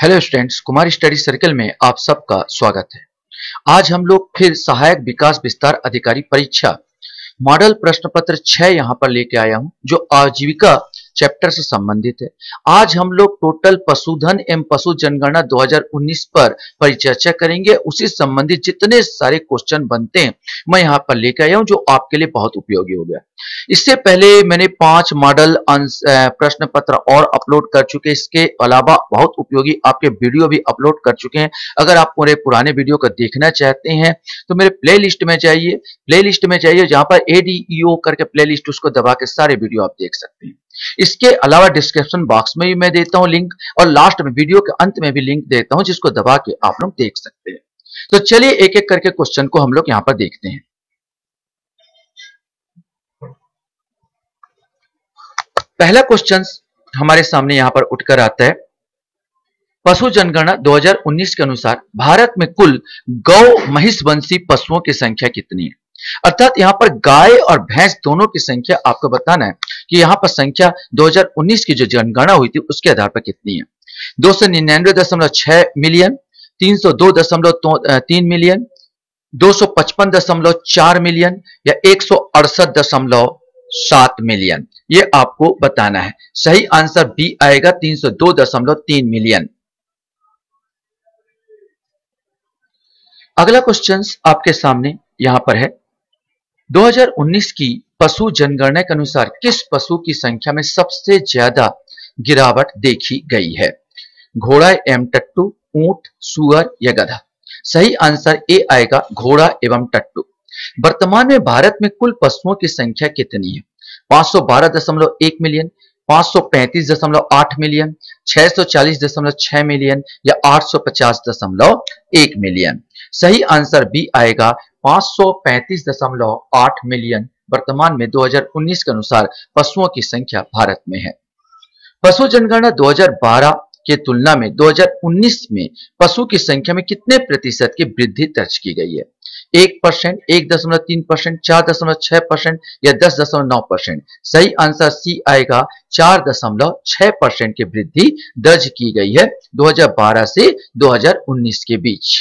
Hello students, Kumar study circle में आप सबका स्वागत है। आज हम लोग फिर सहायक विकास विस्तार अधिकारी परीक्षा मॉडल प्रश्न पत्र 6 यहां पर लेके आया हूं, जो आजीविका चैप्टर से संबंधित है। आज हम लोग टोटल पशुधन एवं पशु जनगणना 2019 पर परिचर्चा करेंगे। उसी संबंधित जितने सारे क्वेश्चन बनते हैं मैं यहां पर लेके आया हूं, जो आपके लिए बहुत उपयोगी हो गया। इससे पहले मैंने 5 मॉडल प्रश्न पत्र और अपलोड कर चुके हैं। इसके अलावा बहुत उपयोगी आपके वीडियो भी अपलोड कर चुके हैं। अगर आप मेरे पुराने वीडियो को देखना चाहते हैं तो मेरे प्लेलिस्ट में जाइए जहां पर ADEO करके प्लेलिस्ट, उसको दबा के सारे वीडियो आप देख सकते हैं। इसके अलावा डिस्क्रिप्शन बॉक्स में भी मैं देता हूं लिंक, और लास्ट में वीडियो के अंत में भी लिंक देता हूं, जिसको दबा के आप लोग देख सकते हैं। तो चलिए एक एक करके क्वेश्चन को हम लोग यहां पर देखते हैं। पहला क्वेश्चन हमारे सामने यहां पर उठकर आता है। पशु जनगणना 2019 के अनुसार भारत में कुल गौ महिषवंशी पशुओं की संख्या कितनी है? अर्थात यहां पर गाय और भैंस दोनों की संख्या आपको बताना है कि यहां पर संख्या 2019 की जो जनगणना हुई थी उसके आधार पर कितनी है। 299.6 मिलियन, 302.3 मिलियन, 255.4 मिलियन या 168.7 मिलियन, ये आपको बताना है। सही आंसर बी आएगा 302.3 मिलियन। अगला क्वेश्चन आपके सामने यहां पर है। 2019 की पशु जनगणना के अनुसार किस पशु की संख्या में सबसे ज्यादा गिरावट देखी गई है? घोड़ा एवं टट्टू, ऊंट, सुअर या गधा? सही आंसर ए आएगा घोड़ा एवं टट्टू। वर्तमान में भारत में कुल पशुओं की संख्या कितनी है? 512.1 मिलियन, 535.8 मिलियन, 640.6 मिलियन या 850.1 मिलियन? सही आंसर बी आएगा 535.8 मिलियन। वर्तमान में 2019 के अनुसार पशुओं की संख्या भारत में है। पशु जनगणना 2012 के तुलना में 2019 में पशु की संख्या में कितने प्रतिशत की वृद्धि दर्ज की गई है? 1%, 1.3%, 4.6% या 10.9%? सही आंसर सी आएगा 4.6% की वृद्धि दर्ज की गई है 2012 से 2019 के बीच।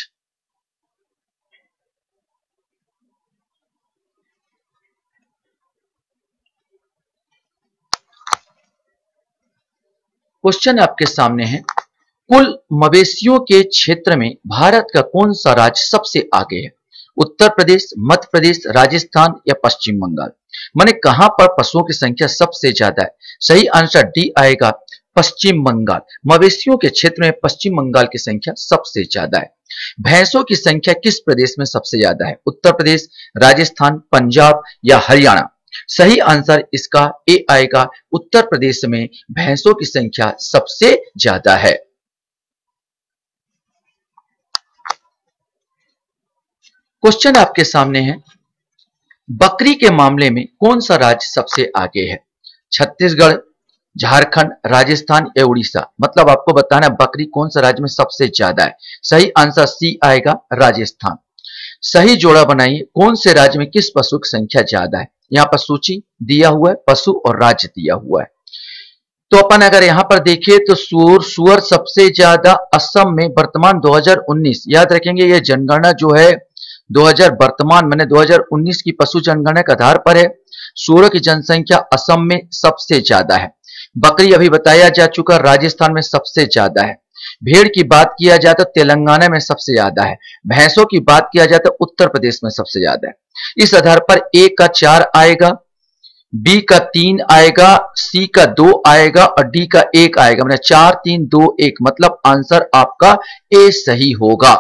क्वेश्चन आपके सामने है। कुल मवेशियों के क्षेत्र में भारत का कौन सा राज्य सबसे आगे है? उत्तर प्रदेश, मध्य प्रदेश, राजस्थान या पश्चिम बंगाल? माने कहां पर पशुओं की संख्या सबसे ज्यादा है? सही आंसर डी आएगा पश्चिम बंगाल। मवेशियों के क्षेत्र में पश्चिम बंगाल की संख्या सबसे ज्यादा है। भैंसों की संख्या किस प्रदेश में सबसे ज्यादा है? उत्तर प्रदेश, राजस्थान, पंजाब या हरियाणा? सही आंसर इसका ए आएगा उत्तर प्रदेश में भैंसों की संख्या सबसे ज्यादा है। क्वेश्चन आपके सामने है। बकरी के मामले में कौन सा राज्य सबसे आगे है? छत्तीसगढ़, झारखंड, राजस्थान या उड़ीसा? मतलब आपको बताना है बकरी कौन सा राज्य में सबसे ज्यादा है। सही आंसर सी आएगा राजस्थान। सही जोड़ा बनाइए, कौन से राज्य में किस पशु की संख्या ज्यादा है। यहां पर सूची दिया हुआ है, पशु और राज्य दिया हुआ है। तो अपन अगर यहां पर देखें तो सुअर सबसे ज्यादा असम में वर्तमान 2019, याद रखेंगे ये जनगणना जो है 2000 वर्तमान मैंने 2019 की पशु जनगणना के आधार पर है। सुअरों की जनसंख्या असम में सबसे ज्यादा है। बकरी अभी बताया जा चुका, राजस्थान में सबसे ज्यादा है। भेड़ की बात किया जाए तो तेलंगाना में सबसे ज्यादा है। भैंसों की बात किया जाए तो उत्तर प्रदेश में सबसे ज्यादा है। इस आधार पर ए का 4 आएगा, बी का 3 आएगा, सी का 2 आएगा और डी का 1 आएगा। मतलब 4, 3, 2, 1, मतलब आंसर आपका ए सही होगा।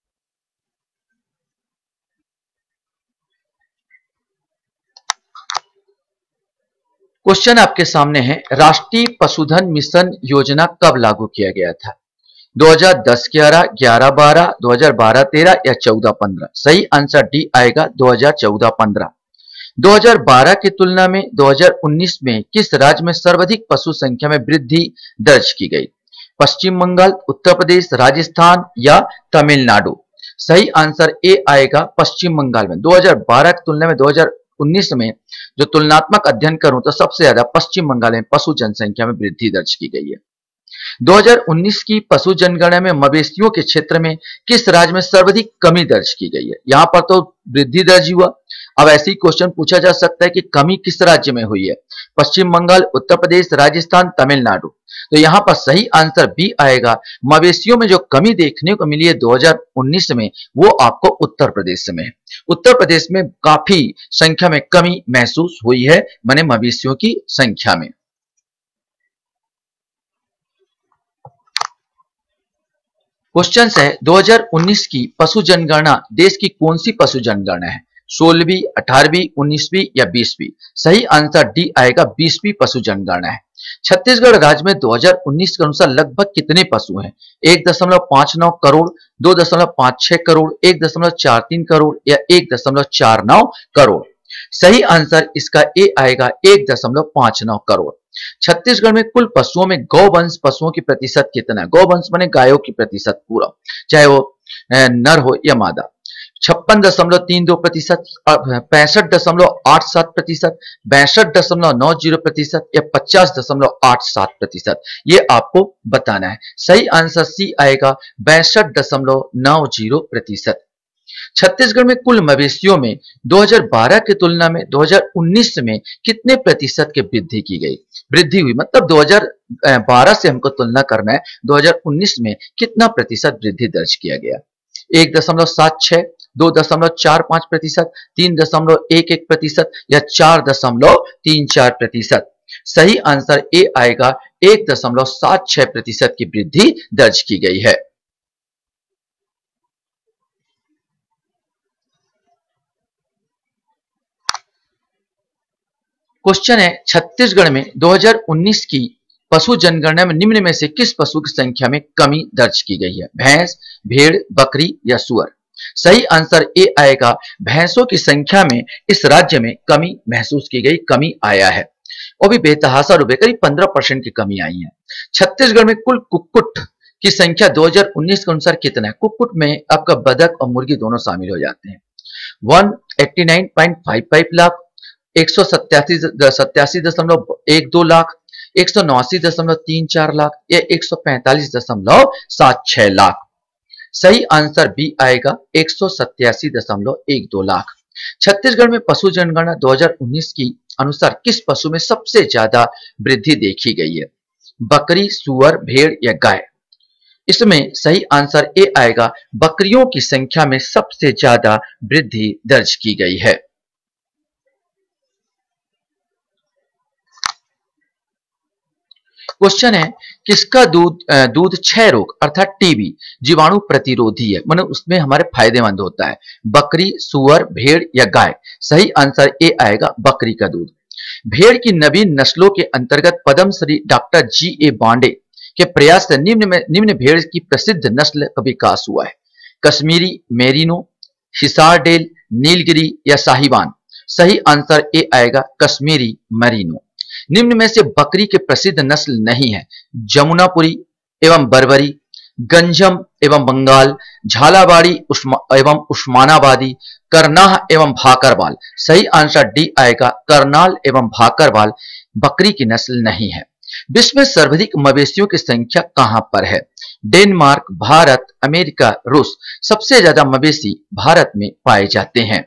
क्वेश्चन आपके सामने है। राष्ट्रीय पशुधन मिशन योजना कब लागू किया गया था? 2010-11, 11-12, 2012-13 या 14-15? सही आंसर डी आएगा 2014-15। 2012 की तुलना में 2019 में किस राज्य में सर्वाधिक पशु संख्या में वृद्धि दर्ज की गई? पश्चिम बंगाल, उत्तर प्रदेश, राजस्थान या तमिलनाडु? सही आंसर ए आएगा पश्चिम बंगाल में। 2012 की तुलना में 2019 में जो तुलनात्मक अध्ययन करूं तो सबसे ज्यादा पश्चिम बंगाल में पशु जनसंख्या में वृद्धि दर्ज की गई है। 2019 की पशु जनगणना में मवेशियों के क्षेत्र में किस राज्य में सर्वाधिक कमी दर्ज की गई है? यहां पर तो वृद्धि दर्ज हुआ। अब ऐसे ही क्वेश्चन पूछा जा सकता है कि कमी किस राज्य में हुई है? पश्चिम बंगाल, उत्तर प्रदेश, राजस्थान, तमिलनाडु। तो यहां पर सही आंसर बी आएगा। मवेशियों में जो कमी देखने को मिली है 2019 में, वो आपको उत्तर प्रदेश में है। उत्तर प्रदेश में काफी संख्या में कमी महसूस हुई है, माने मवेशियों की संख्या में। क्वेश्चन है 2019 की पशु जनगणना देश की कौन सी पशु जनगणना है? 16वीं, 18वीं, 19वीं या 20वीं? सही आंसर डी आएगा, 20वीं पशु जनगणना है। छत्तीसगढ़ राज्य में 2019 के अनुसार लगभग कितने पशु हैं? 1.59 करोड़, 2.56 करोड़, 1.43 करोड़ या 1.49 करोड़? सही आंसर इसका ए आएगा, 1.59 करोड़। छत्तीसगढ़ में कुल पशुओं में गौवंश पशुओं की प्रतिशत कितना है? गौवंश माने गायों की प्रतिशत पूरा, चाहे वो नर हो या मादा। 56.32%, 65.87%, 62.90% या 50.87%, ये आपको बताना है। सही आंसर सी आएगा, 62.90%। छत्तीसगढ़ में कुल मवेशियों में 2012 की तुलना में 2019 में कितने प्रतिशत की वृद्धि की गई? वृद्धि हुई मतलब 2012 से हमको तुलना करना है, 2019 में कितना प्रतिशत वृद्धि दर्ज किया गया? 1.76, 2.45%, 3.11% या 4.34%? सही आंसर ए आएगा, 1.76% की वृद्धि दर्ज की गई है। क्वेश्चन है छत्तीसगढ़ में 2019 की पशु जनगणना में निम्न में से किस पशु की संख्या में कमी दर्ज की गई है? भैंस, भेड़, बकरी या सुअर? सही आंसर ए आएगा, भैंसों की संख्या में इस राज्य में कमी महसूस की गई, कमी आया है। वो भी बेतहाशा रुपए, करीब 15% की कमी आई है। छत्तीसगढ़ में कुल कुक्कुट की संख्या 2019 के अनुसार कितना है? कुक्कुट में आपका बतख और मुर्गी दोनों शामिल हो जाते हैं। 189.55 लाख, 187.12 लाख, 189.34 लाख या 145.76 लाख? सही आंसर बी आएगा, 187.12 लाख। छत्तीसगढ़ में पशु जनगणना 2019 की अनुसार किस पशु में सबसे ज्यादा वृद्धि देखी गई है? बकरी, सुअर, भेड़ या गाय? इसमें सही आंसर ए आएगा, बकरियों की संख्या में सबसे ज्यादा वृद्धि दर्ज की गई है। क्वेश्चन है किसका दूध क्षय रोग अर्थात टीबी जीवाणु प्रतिरोधी है, मतलब उसमें हमारे फायदेमंद होता है? बकरी, सुअर, भेड़ या गाय? सही आंसर ए आएगा, बकरी का दूध। भेड़ की नवीन नस्लों के अंतर्गत पद्मश्री डॉक्टर G.A. बांडे के प्रयास से निम्न भेड़ की प्रसिद्ध नस्ल का विकास हुआ है? कश्मीरी, मेरिनो, हिसारडेल, नीलगिरी या साहिवान? सही आंसर ए आएगा, कश्मीरी मेरिनो। निम्न में से बकरी के प्रसिद्ध नस्ल नहीं है? जमुनापुरी एवं बर्बरी, गंजम एवं बंगाल, झालावाड़ी एवं उस्मानाबादी, करनाह एवं भाकरवाल? सही आंसर डी आएगा, करनाल एवं भाकरवाल बकरी की नस्ल नहीं है। विश्व में सर्वाधिक मवेशियों की संख्या कहां पर है? डेनमार्क, भारत, अमेरिका, रूस? सबसे ज्यादा मवेशी भारत में पाए जाते हैं।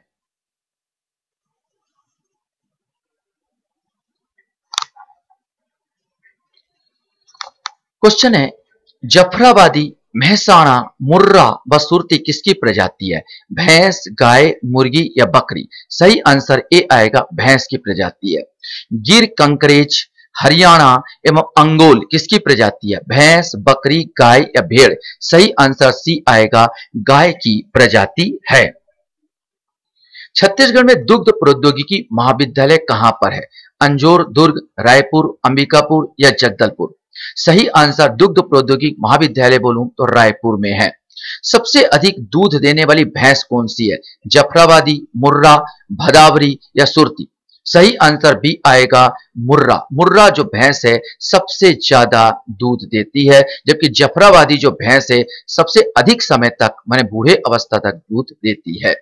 क्वेश्चन है जफराबादी, मेहसाणा, मुर्रा व सुरती किसकी प्रजाति है? भैंस, गाय, मुर्गी या बकरी? सही आंसर ए आएगा, भैंस की प्रजाति है। गिर कंकरेज, हरियाणा एवं अंगोल किसकी प्रजाति है? भैंस, बकरी, गाय या भेड़? सही आंसर सी आएगा, गाय की प्रजाति है। छत्तीसगढ़ में दुग्ध प्रौद्योगिकी महाविद्यालय कहां पर है? अंजोर, दुर्ग, रायपुर, अंबिकापुर या जगदलपुर? सही आंसर दुग्ध प्रौद्योगिकी महाविद्यालय बोलूं तो रायपुर में है। सबसे अधिक दूध देने वाली भैंस कौन सी है? जफराबादी, मुर्रा, भदावरी या सुरती? सही आंसर बी आएगा, मुर्रा। मुर्रा जो भैंस है सबसे ज्यादा दूध देती है, जबकि जफराबादी जो भैंस है सबसे अधिक समय तक माने बूढ़े अवस्था तक दूध देती है।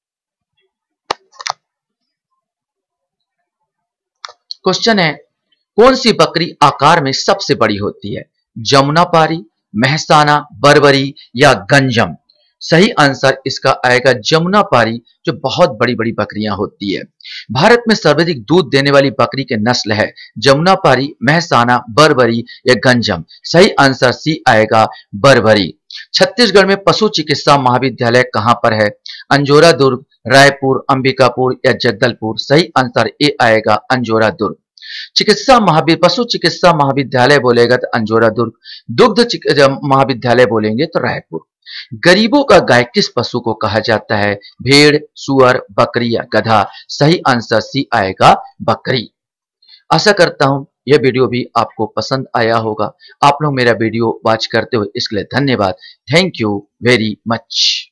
क्वेश्चन है कौन सी बकरी आकार में सबसे बड़ी होती है? जमुनापारी, मेहसाना, बर्बरी या गंजम? सही आंसर इसका आएगा जमुनापारी, जो बहुत बड़ी बड़ी बकरियां होती है। भारत में सर्वाधिक दूध देने वाली बकरी के नस्ल है जमुनापारी, मेहसाना, बर्बरी या गंजम? सही आंसर सी आएगा, बर्बरी। छत्तीसगढ़ में पशु चिकित्सा महाविद्यालय कहां पर है? अंजोरा दुर्ग, रायपुर, अंबिकापुर या जगदलपुर? सही आंसर ए आएगा, अंजोरा दुर्ग। पशु चिकित्सा महाविद्यालय बोलेगा तो अंजोरा दुर्ग, महाविद्यालय बोलेंगे तो रायपुर। गरीबों का गाय किस पशु को कहा जाता है? भेड़, सुअर, बकरी या गधा? सही आंसर सी आएगा, बकरी। आशा करता हूं यह वीडियो भी आपको पसंद आया होगा। आप लोग मेरा वीडियो वॉच करते हुए इसके लिए धन्यवाद। Thank you very much.